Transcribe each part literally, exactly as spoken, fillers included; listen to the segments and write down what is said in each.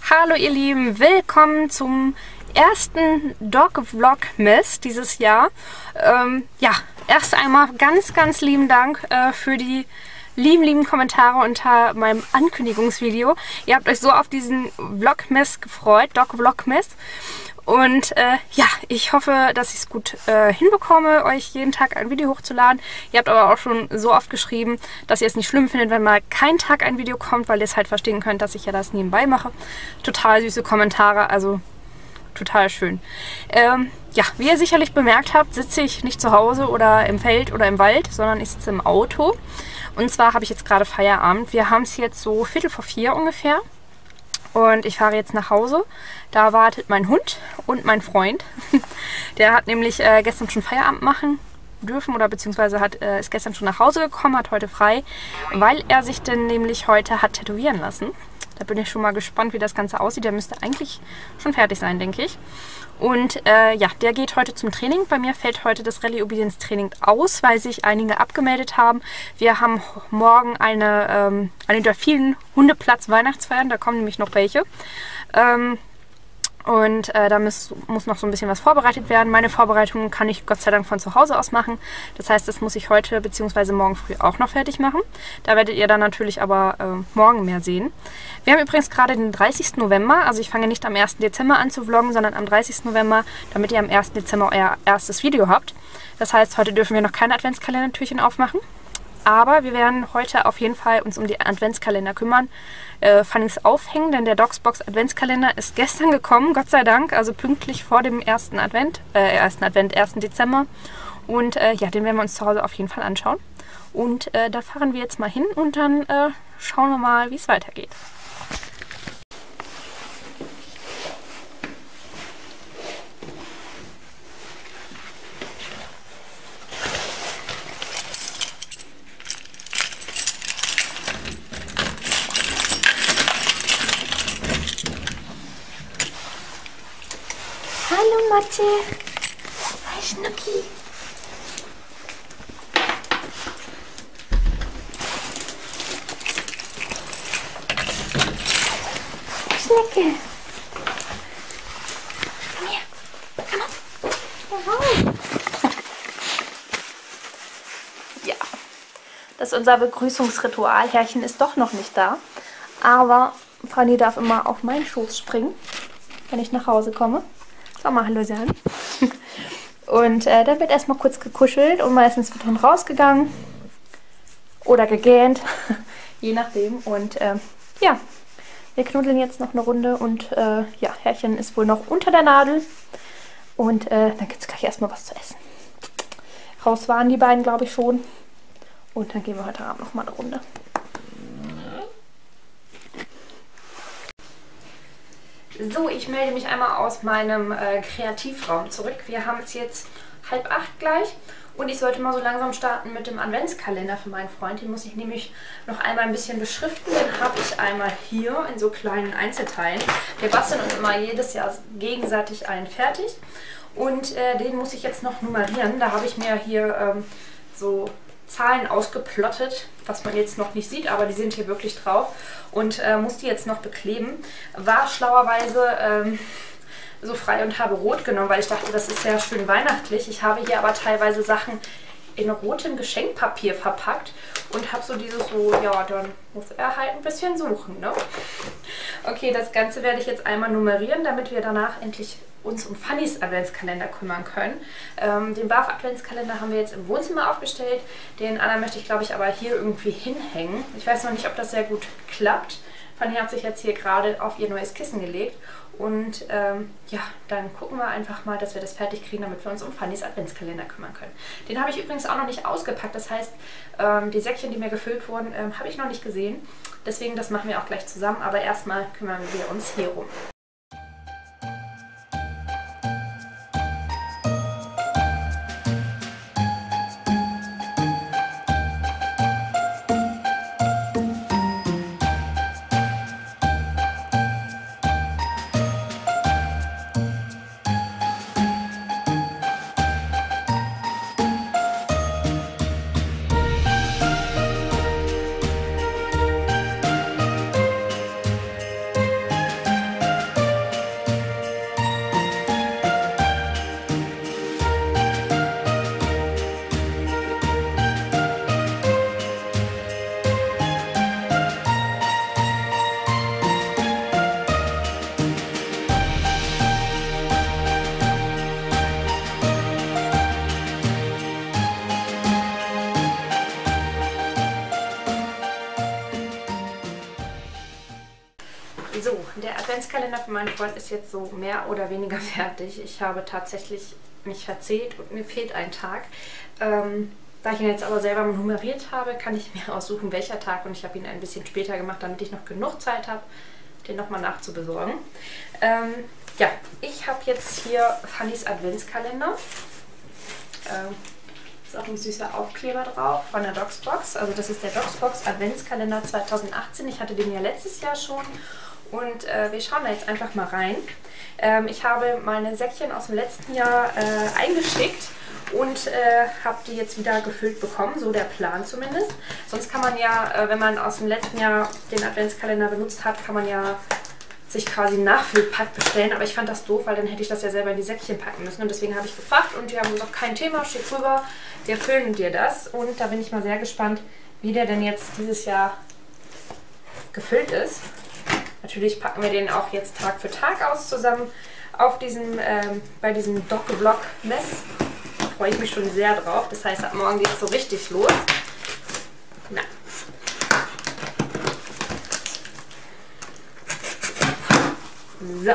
Hallo ihr Lieben, willkommen zum ersten Dog-Vlogmas dieses Jahr. Ähm, ja, erst einmal ganz, ganz lieben Dank äh, für die lieben, lieben Kommentare unter meinem Ankündigungsvideo. Ihr habt euch so auf diesen Vlogmas gefreut, Dog-Vlogmas. Und äh, ja, ich hoffe, dass ich es gut äh, hinbekomme, euch jeden Tag ein Video hochzuladen. Ihr habt aber auch schon so oft geschrieben, dass ihr es nicht schlimm findet, wenn mal kein Tag ein Video kommt, weil ihr es halt verstehen könnt, dass ich ja das nebenbei mache. Total süße Kommentare, also total schön. Ähm, ja, wie ihr sicherlich bemerkt habt, sitze ich nicht zu Hause oder im Feld oder im Wald, sondern ich sitze im Auto. Und zwar habe ich jetzt gerade Feierabend. Wir haben es jetzt so Viertel vor vier ungefähr. Und ich fahre jetzt nach Hause. Da wartet mein Hund und mein Freund. Der hat nämlich äh, gestern schon Feierabend machen dürfen oder beziehungsweise hat, äh, ist gestern schon nach Hause gekommen, hat heute frei, weil er sich denn nämlich heute hat tätowieren lassen. Da bin ich schon mal gespannt, wie das Ganze aussieht. Der müsste eigentlich schon fertig sein, denke ich. Und äh, ja, der geht heute zum Training. Bei mir fällt heute das Rallye Obedience Training aus, weil sich einige abgemeldet haben. Wir haben morgen eine, ähm, eine der vielen Hundeplatz-Weihnachtsfeiern. Da kommen nämlich noch welche. Ähm, Und äh, da muss, muss noch so ein bisschen was vorbereitet werden. Meine Vorbereitungen kann ich Gott sei Dank von zu Hause aus machen. Das heißt, das muss ich heute bzw. morgen früh auch noch fertig machen. Da werdet ihr dann natürlich aber äh, morgen mehr sehen. Wir haben übrigens gerade den dreißigsten November. Also ich fange nicht am ersten Dezember an zu vloggen, sondern am dreißigsten November, damit ihr am ersten Dezember euer erstes Video habt. Das heißt, heute dürfen wir noch keine Adventskalendertürchen aufmachen. Aber wir werden heute auf jeden Fall uns um die Adventskalender kümmern. Äh, Fannys aufhängen, denn der Dogsbox Adventskalender ist gestern gekommen, Gott sei Dank, also pünktlich vor dem ersten Advent, äh, ersten Advent, ersten Dezember. Und äh, ja, den werden wir uns zu Hause auf jeden Fall anschauen. Und äh, da fahren wir jetzt mal hin und dann äh, schauen wir mal, wie es weitergeht. Hallo Mathe. Hi Schnucki. Schnecke. Komm her. Komm auf. Ja, das ist unser Begrüßungsritual. Herrchen ist doch noch nicht da. Aber Fanny darf immer auf meinen Schoß springen, wenn ich nach Hause komme. So, mal Hallo sagen. Und äh, dann wird erstmal kurz gekuschelt und meistens wird dann rausgegangen oder gegähnt, je nachdem. Und äh, ja, wir knuddeln jetzt noch eine Runde und äh, ja, Herrchen ist wohl noch unter der Nadel. Und äh, dann gibt es gleich erstmal was zu essen. Raus waren die beiden, glaube ich, schon. Und dann gehen wir heute Abend noch mal eine Runde. So, ich melde mich einmal aus meinem äh, Kreativraum zurück. Wir haben es jetzt halb acht gleich und ich sollte mal so langsam starten mit dem Adventskalender für meinen Freund. Den muss ich nämlich noch einmal ein bisschen beschriften. Den habe ich einmal hier in so kleinen Einzelteilen. Wir basteln uns immer jedes Jahr gegenseitig einen fertig und äh, den muss ich jetzt noch nummerieren. Da habe ich mir hier ähm, so Zahlen ausgeplottet, was man jetzt noch nicht sieht, aber die sind hier wirklich drauf und äh, muss die jetzt noch bekleben. War schlauerweise ähm, so frei und habe rot genommen, weil ich dachte, das ist sehr schön weihnachtlich. Ich habe hier aber teilweise Sachen in rotem Geschenkpapier verpackt und habe so dieses so, ja, dann muss er halt ein bisschen suchen, ne? Okay, das Ganze werde ich jetzt einmal nummerieren, damit wir danach endlich uns um Fannys Adventskalender kümmern können. Ähm, den B A F-Adventskalender haben wir jetzt im Wohnzimmer aufgestellt. Den anderen möchte ich, glaube ich, aber hier irgendwie hinhängen. Ich weiß noch nicht, ob das sehr gut klappt. Fanny hat sich jetzt hier gerade auf ihr neues Kissen gelegt. Und ähm, ja, dann gucken wir einfach mal, dass wir das fertig kriegen, damit wir uns um Fannys Adventskalender kümmern können. Den habe ich übrigens auch noch nicht ausgepackt. Das heißt, ähm, die Säckchen, die mir gefüllt wurden, ähm, habe ich noch nicht gesehen. Deswegen, das machen wir auch gleich zusammen. Aber erstmal kümmern wir uns hier rum. So, der Adventskalender für meinen Freund ist jetzt so mehr oder weniger fertig. Ich habe tatsächlich mich verzählt und mir fehlt ein Tag. Ähm, da ich ihn jetzt aber selber nummeriert habe, kann ich mir aussuchen, welcher Tag. Und ich habe ihn ein bisschen später gemacht, damit ich noch genug Zeit habe, den nochmal nachzubesorgen. Ähm, ja, ich habe jetzt hier Fannys Adventskalender. Ähm, ist auch ein süßer Aufkleber drauf von der Docsbox. Also das ist der Docsbox Adventskalender zweitausendachtzehn. Ich hatte den ja letztes Jahr schon. Und äh, wir schauen da jetzt einfach mal rein. Ähm, ich habe meine Säckchen aus dem letzten Jahr äh, eingeschickt und äh, habe die jetzt wieder gefüllt bekommen, so der Plan zumindest. Sonst kann man ja, äh, wenn man aus dem letzten Jahr den Adventskalender benutzt hat, kann man ja sich quasi einen Nachfüllpack bestellen. Aber ich fand das doof, weil dann hätte ich das ja selber in die Säckchen packen müssen. Und deswegen habe ich gefragt und die haben gesagt, kein Thema, steht drüber, wir füllen dir das. Und da bin ich mal sehr gespannt, wie der denn jetzt dieses Jahr gefüllt ist. Natürlich packen wir den auch jetzt Tag für Tag aus zusammen auf diesem, ähm, bei diesem Doc-Vlog-Mess. Da freue ich mich schon sehr drauf. Das heißt, ab morgen geht es so richtig los. Na. So.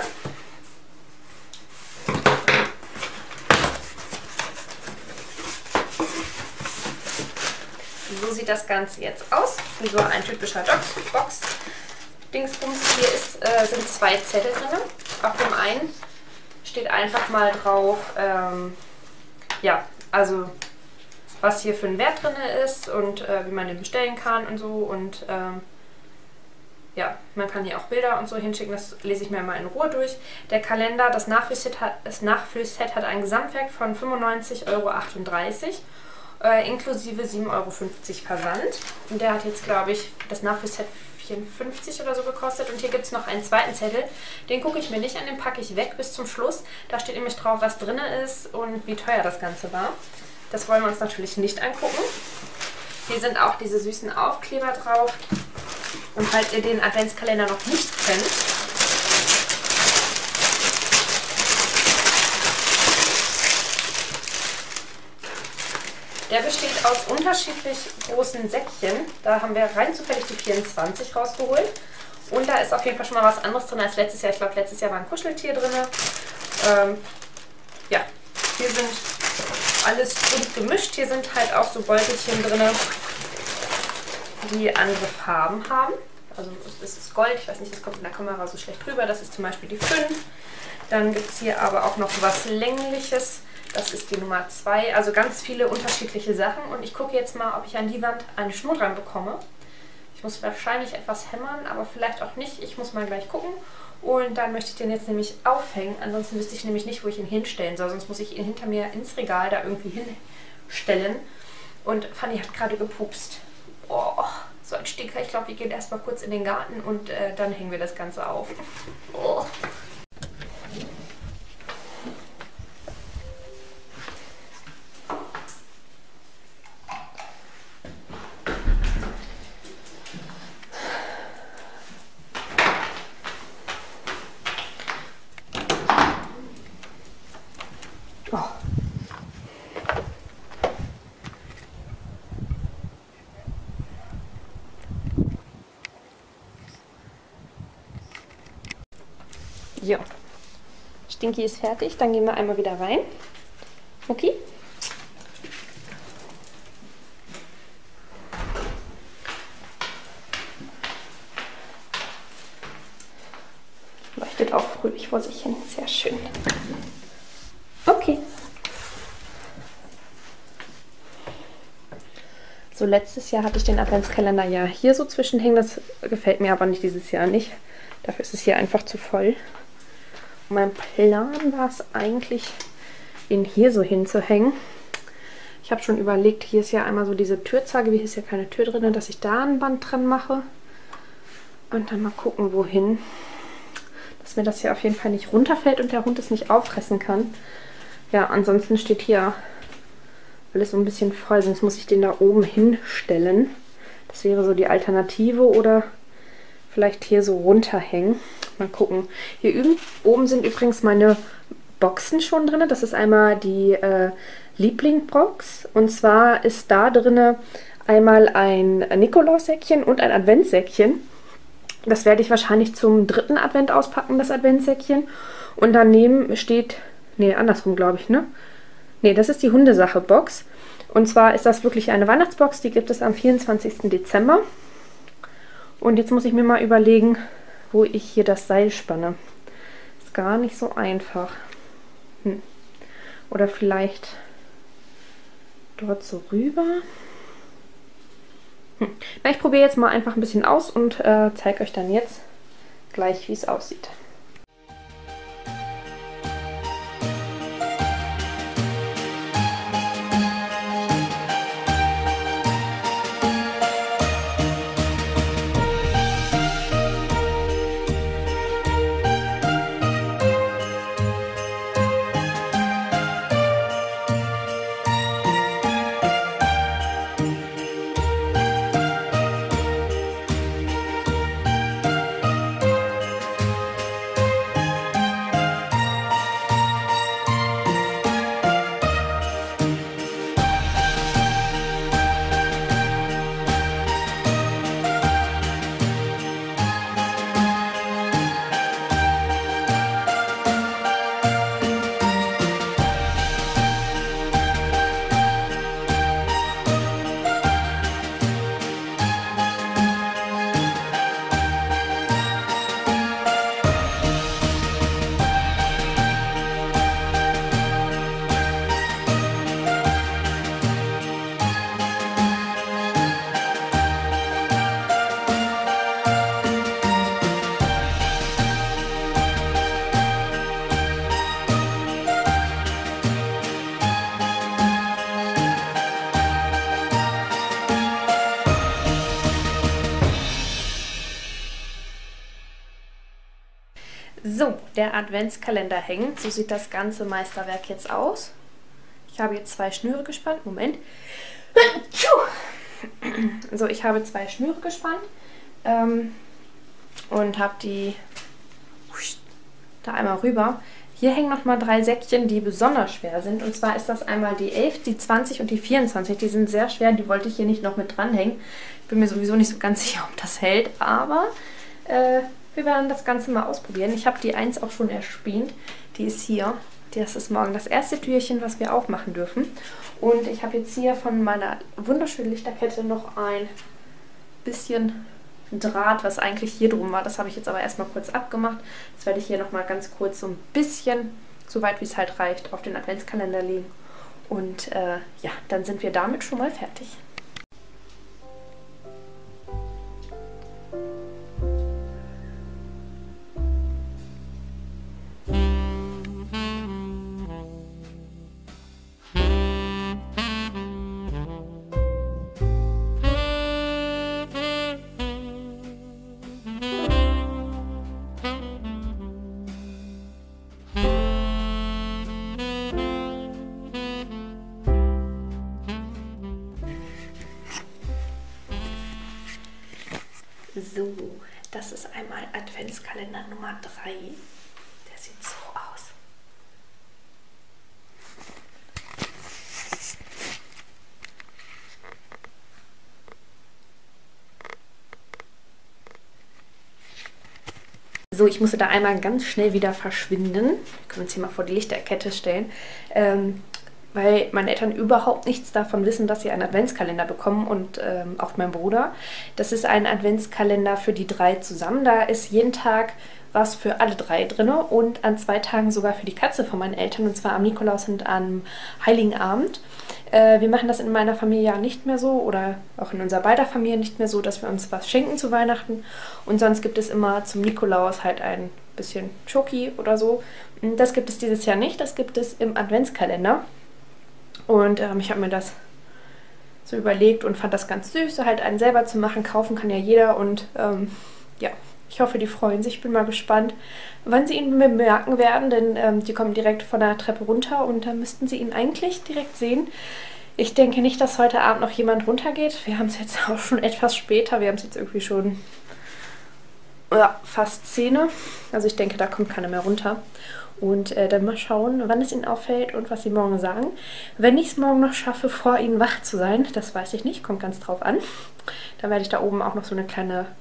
So sieht das Ganze jetzt aus. So ein typischer Doc-Box. Dingsbums, hier ist, äh, sind zwei Zettel drin. Auf dem einen steht einfach mal drauf, ähm, ja, also was hier für ein Wert drin ist und äh, wie man den bestellen kann und so. Und ähm, ja, man kann hier auch Bilder und so hinschicken, das lese ich mir mal in Ruhe durch. Der Kalender, das Nachfüllset hat, das Nachfüllset hat ein Gesamtwerk von fünfundneunzig Euro achtunddreißig, äh, inklusive sieben Euro fünfzig Versand. Und der hat jetzt, glaube ich, das Nachfüllset vierundfünfzig oder so gekostet. Und hier gibt es noch einen zweiten Zettel. Den gucke ich mir nicht an, den packe ich weg bis zum Schluss. Da steht nämlich drauf, was drin ist und wie teuer das Ganze war. Das wollen wir uns natürlich nicht angucken. Hier sind auch diese süßen Aufkleber drauf. Und falls ihr den Adventskalender noch nicht kennt, der besteht aus unterschiedlich großen Säckchen. Da haben wir rein zufällig die vierundzwanzig rausgeholt. Und da ist auf jeden Fall schon mal was anderes drin als letztes Jahr. Ich glaube, letztes Jahr war ein Kuscheltier drin. Ähm, ja, hier sind alles bunt gemischt. Hier sind halt auch so Beutelchen drin, die andere Farben haben. Also es ist Gold, ich weiß nicht, das kommt in der Kamera so schlecht rüber. Das ist zum Beispiel die fünf. Dann gibt es hier aber auch noch was Längliches. Das ist die Nummer zwei. Also ganz viele unterschiedliche Sachen. Und ich gucke jetzt mal, ob ich an die Wand eine Schnur dran bekomme. Ich muss wahrscheinlich etwas hämmern, aber vielleicht auch nicht. Ich muss mal gleich gucken. Und dann möchte ich den jetzt nämlich aufhängen. Ansonsten wüsste ich nämlich nicht, wo ich ihn hinstellen soll. Sonst muss ich ihn hinter mir ins Regal da irgendwie hinstellen. Und Fanny hat gerade gepupst. Oh, so ein Stinker. Ich glaube, wir gehen erstmal kurz in den Garten und äh, dann hängen wir das Ganze auf. Oh. Ja, Stinky ist fertig. Dann gehen wir einmal wieder rein. Okay. Leuchtet auch fröhlich vor sich hin. Sehr schön. Okay. So, letztes Jahr hatte ich den Adventskalender ja hier so zwischenhängen. Das gefällt mir aber nicht dieses Jahr nicht. Dafür ist es hier einfach zu voll. Mein Plan war es eigentlich, ihn hier so hinzuhängen. Ich habe schon überlegt, hier ist ja einmal so diese Türzage, hier ist ja keine Tür drin, dass ich da ein Band dran mache. Und dann mal gucken, wohin. Dass mir das hier auf jeden Fall nicht runterfällt und der Hund es nicht auffressen kann. Ja, ansonsten steht hier alles so ein bisschen voll, sonst muss ich den da oben hinstellen. Das wäre so die Alternative oder vielleicht hier so runterhängen. Mal gucken. Hier üben, oben sind übrigens meine Boxen schon drin. Das ist einmal die äh, Lieblingbox. Und zwar ist da drin einmal ein Nikolaussäckchen und ein Adventssäckchen. Das werde ich wahrscheinlich zum dritten Advent auspacken, das Adventssäckchen. Und daneben steht, nee, andersrum glaube ich, ne? Nee, das ist die Hundesache-Box. Und zwar ist das wirklich eine Weihnachtsbox, die gibt es am vierundzwanzigsten Dezember. Und jetzt muss ich mir mal überlegen, wo ich hier das Seil spanne. Ist gar nicht so einfach. Hm. Oder vielleicht dort so rüber. Hm. Na, ich probiere jetzt mal einfach ein bisschen aus und äh, zeige euch dann jetzt gleich, wie es aussieht. So, der Adventskalender hängt. So sieht das ganze Meisterwerk jetzt aus. Ich habe jetzt zwei Schnüre gespannt. Moment. So, ich habe zwei Schnüre gespannt ähm, und habe die da einmal rüber. Hier hängen nochmal drei Säckchen, die besonders schwer sind. Und zwar ist das einmal die elf, die zwanzig und die vierundzwanzig. Die sind sehr schwer, die wollte ich hier nicht noch mit dranhängen. Ich bin mir sowieso nicht so ganz sicher, ob das hält, aber äh, wir werden das Ganze mal ausprobieren. Ich habe die eins auch schon erspäht. Die ist hier. Das ist morgen das erste Türchen, was wir aufmachen dürfen. Und ich habe jetzt hier von meiner wunderschönen Lichterkette noch ein bisschen Draht, was eigentlich hier drum war. Das habe ich jetzt aber erstmal kurz abgemacht. Das werde ich hier nochmal ganz kurz so ein bisschen, so weit wie es halt reicht, auf den Adventskalender legen. Und äh, ja, dann sind wir damit schon mal fertig. So, das ist einmal Adventskalender Nummer drei. Der sieht so aus. So, ich musste da einmal ganz schnell wieder verschwinden. Wir können uns hier mal vor die Lichterkette stellen. Ähm, weil meine Eltern überhaupt nichts davon wissen, dass sie einen Adventskalender bekommen und ähm, auch mein Bruder. Das ist ein Adventskalender für die drei zusammen. Da ist jeden Tag was für alle drei drin und an zwei Tagen sogar für die Katze von meinen Eltern, und zwar am Nikolaus und am Heiligen Abend. Äh, wir machen das in meiner Familie ja nicht mehr so oder auch in unserer beider Familie nicht mehr so, dass wir uns was schenken zu Weihnachten. Und sonst gibt es immer zum Nikolaus halt ein bisschen Schoki oder so. Das gibt es dieses Jahr nicht, das gibt es im Adventskalender. Und ähm, ich habe mir das so überlegt und fand das ganz süß, halt einen selber zu machen. Kaufen kann ja jeder und ähm, ja, ich hoffe, die freuen sich. Ich bin mal gespannt, wann sie ihn bemerken werden, denn ähm, die kommen direkt von der Treppe runter und da müssten sie ihn eigentlich direkt sehen. Ich denke nicht, dass heute Abend noch jemand runtergeht. Wir haben es jetzt auch schon etwas später. Wir haben es jetzt irgendwie schon ja, fast zehn. Also ich denke, da kommt keiner mehr runter. Und äh, dann mal schauen, wann es ihnen auffällt und was sie morgen sagen. Wenn ich es morgen noch schaffe, vor ihnen wach zu sein, das weiß ich nicht, kommt ganz drauf an. Dann werde ich da oben auch noch so eine kleine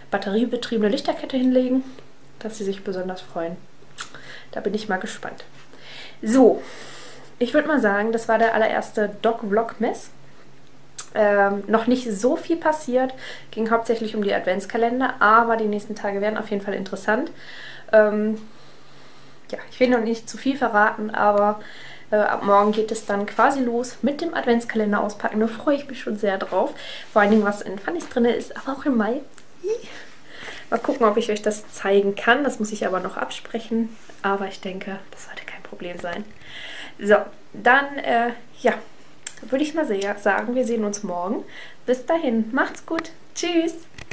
batteriebetriebene Lichterkette hinlegen, dass sie sich besonders freuen. Da bin ich mal gespannt. So, ich würde mal sagen, das war der allererste Dog-Vlogmas. Ähm, noch nicht so viel passiert, ging hauptsächlich um die Adventskalender, aber die nächsten Tage werden auf jeden Fall interessant. Ähm, ja, ich will noch nicht zu viel verraten, aber äh, ab morgen geht es dann quasi los mit dem Adventskalender auspacken. Da freue ich mich schon sehr drauf. Vor allen Dingen, was in Funnies drin ist, aber auch im Mai. Mal gucken, ob ich euch das zeigen kann. Das muss ich aber noch absprechen. Aber ich denke, das sollte kein Problem sein. So, dann, äh, ja, würde ich mal sehr sagen, wir sehen uns morgen. Bis dahin, macht's gut. Tschüss.